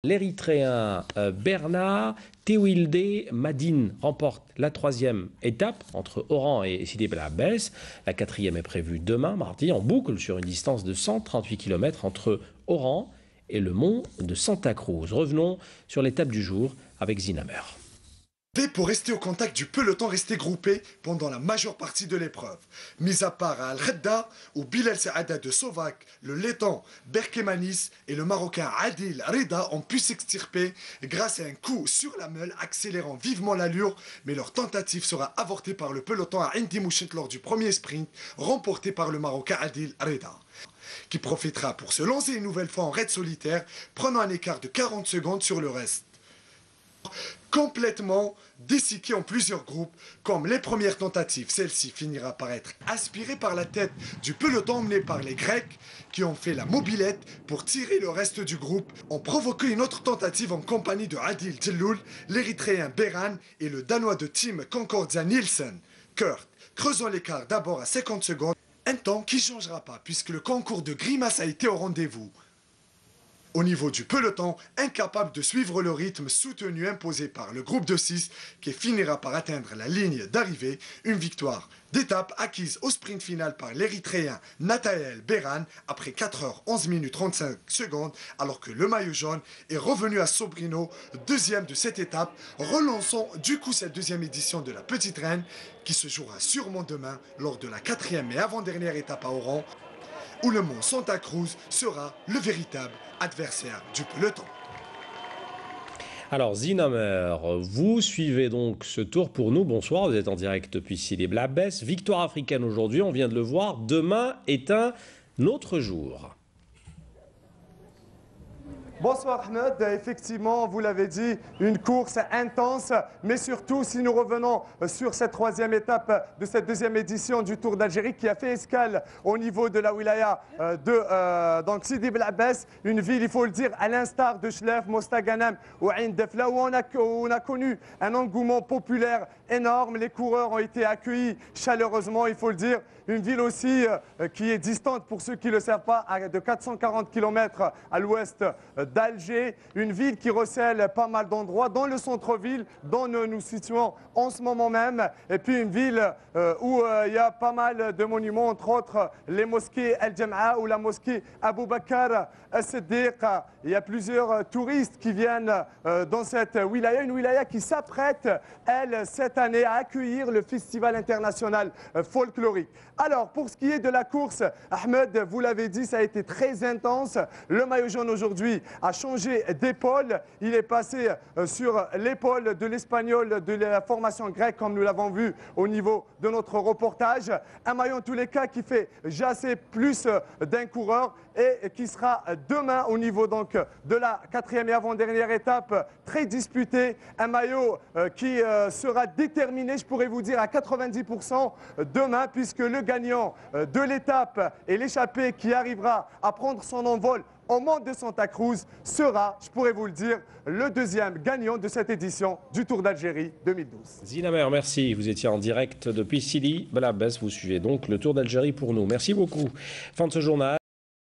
L'Érythréen Bernard Tewilde Madine remporte la troisième étape entre Oran et Sidi Bel Abbès. La quatrième est prévue demain, mardi, en boucle sur une distance de 138 km entre Oran et le mont de Santa Cruz. Revenons sur l'étape du jour avec Zinamer. Pour rester au contact du peloton resté groupé pendant la majeure partie de l'épreuve. Mis à part à Al-Khadda, où Bilal Saada de Sovac, le laiton Berkemanis et le Marocain Adil Reda ont pu s'extirper grâce à un coup sur la meule accélérant vivement l'allure, mais leur tentative sera avortée par le peloton à Indi Mouchit lors du premier sprint, remporté par le Marocain Adil Reda, qui profitera pour se lancer une nouvelle fois en raid solitaire, prenant un écart de 40 secondes sur le reste. Complètement déciqué en plusieurs groupes, comme les premières tentatives. Celle-ci finira par être aspirée par la tête du peloton emmené par les Grecs qui ont fait la mobilette pour tirer le reste du groupe, ont provoqué une autre tentative en compagnie de Adil Djelloul, l'Érythréen Beran et le Danois de Team Concordia Nielsen, Kurt, creusant l'écart d'abord à 50 secondes, un temps qui ne changera pas puisque le concours de grimace a été au rendez-vous. Au niveau du peloton, incapable de suivre le rythme soutenu imposé par le groupe de 6 qui finira par atteindre la ligne d'arrivée, une victoire d'étape acquise au sprint final par l'Érythréen Nathaël Beran après 4 h 11 minutes 35 secondes, alors que le maillot jaune est revenu à Sobrino, deuxième de cette étape, relançant du coup cette deuxième édition de la Petite Reine qui se jouera sûrement demain lors de la quatrième et avant-dernière étape à Oran, où le mont Santa Cruz sera le véritable adversaire du peloton. Alors Zinamer, vous suivez donc ce tour pour nous. Bonsoir, vous êtes en direct depuis Sidi Bel Abbès. Victoire africaine aujourd'hui, on vient de le voir. Demain est un autre jour. Bonsoir Ahmed, effectivement, vous l'avez dit, une course intense, mais surtout si nous revenons sur cette troisième étape de cette deuxième édition du Tour d'Algérie qui a fait escale au niveau de la wilaya de Sidi Bel Abbès, une ville, il faut le dire, à l'instar de Chlef, Mostaganem ou Ain Defla, où on a connu un engouement populaire énorme. Les coureurs ont été accueillis chaleureusement, il faut le dire. Une ville aussi qui est distante, pour ceux qui ne le savent pas, de 440 km à l'ouest d'Alger. Une ville qui recèle pas mal d'endroits dans le centre-ville, dont nous nous situons en ce moment même. Et puis une ville où il y a pas mal de monuments, entre autres les mosquées El Jama'a ou la mosquée Abou Bakr As-Siddiq. Il y a plusieurs touristes qui viennent dans cette wilaya, une wilaya qui s'apprête, elle, cette année, à accueillir le Festival international folklorique. Alors, pour ce qui est de la course, Ahmed, vous l'avez dit, ça a été très intense. Le maillot jaune aujourd'hui a changé d'épaule. Il est passé sur l'épaule de l'Espagnol de la formation grecque, comme nous l'avons vu au niveau de notre reportage. Un maillot, en tous les cas, qui fait jasser plus d'un coureur et qui sera demain au niveau donc de la quatrième et avant-dernière étape, très disputée. Un maillot qui sera déterminé, je pourrais vous dire, à 90% demain, puisque le gagnant de l'étape et l'échappée qui arrivera à prendre son envol au mont de Santa Cruz sera, je pourrais vous le dire, le deuxième gagnant de cette édition du Tour d'Algérie 2012. Zinamer, merci. Vous étiez en direct depuis Sidi Bel Abbès. Vous suivez donc le Tour d'Algérie pour nous. Merci beaucoup. Fin de ce journal.